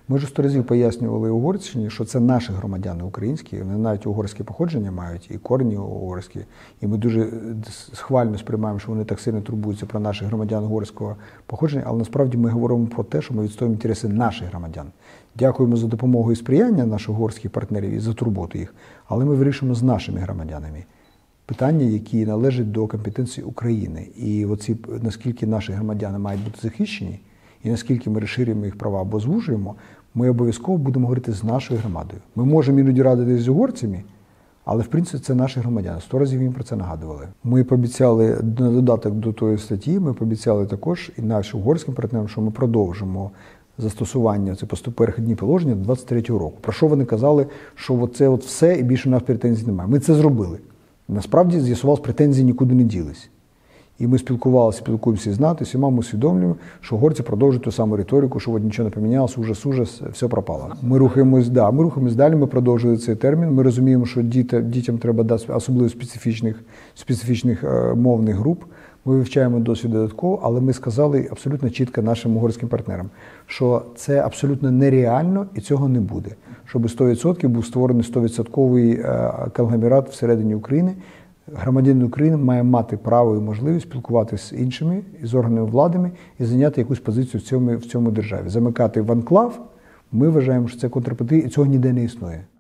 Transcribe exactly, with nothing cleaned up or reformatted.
Ми вже сто разів пояснювали Угорщині, що це наші громадяни українські, вони навіть угорське походження мають, і корені угорські. І ми дуже схвально сприймаємо, що вони так сильно турбуються про наших громадян угорського походження, але насправді ми говоримо про те, що ми відстоюємо інтереси наших громадян. Дякуємо за допомогу і сприяння наших угорських партнерів і за турботу їх, але ми вирішуємо з нашими громадянами питання, які належать до компетенції України. І оці, наскільки наші громадяни мають бути захищені, і наскільки ми розширюємо їх права або звужуємо, ми обов'язково будемо говорити з нашою громадою. Ми можемо іноді радитися з угорцями, але, в принципі, це наші громадяни. Сто разів їм про це нагадували. Ми пообіцяли, на додаток до тої статті, ми пообіцяли також і нашим угорським партнерам, що ми продовжимо застосування це перехідні положення до двадцять третього року. Про що вони казали, що це от все і більше у нас претензій немає. Ми це зробили. Насправді, з'ясувалось, претензії нікуди не ділись. І ми спілкувалися, спілкуємося з НАТО, всіма ми усвідомлюємо, що угорці продовжують ту саму риторику, що от нічого не помінялося, ужас, ужас, все пропало. Ми рухаємось, да, ми рухаємось далі, ми продовжили цей термін. Ми розуміємо, що діти, дітям треба дати особливо специфічних, специфічних е, мовних груп. Ми вивчаємо досвід додатково, але ми сказали абсолютно чітко нашим угорським партнерам, що це абсолютно нереально і цього не буде. Щоб сто відсотків був створений сто відсотковий конгломерат всередині України. Громадянин України має мати право і можливість спілкуватися з іншими, з органами влади і зайняти якусь позицію в цьому, в цьому державі. Замикати в анклав, ми вважаємо, що це контрпродуктивно, і цього ніде не існує.